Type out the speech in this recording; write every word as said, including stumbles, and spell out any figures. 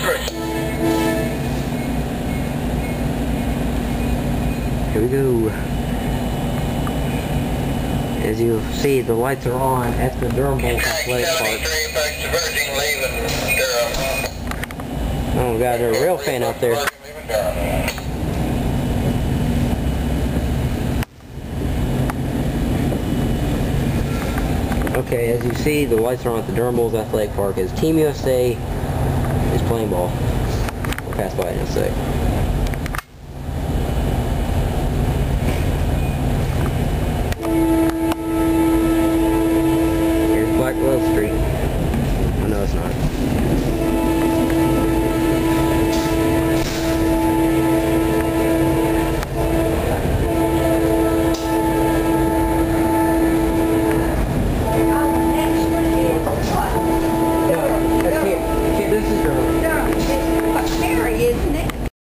Here we go. As you see, the lights are on at the Durham Bulls Athletic Park. Oh, we got a real fan out there. Okay, as you see, the lights are on at the Durham Bulls Athletic Park as Team U S A is playing ball. We'll pass by it in a sec.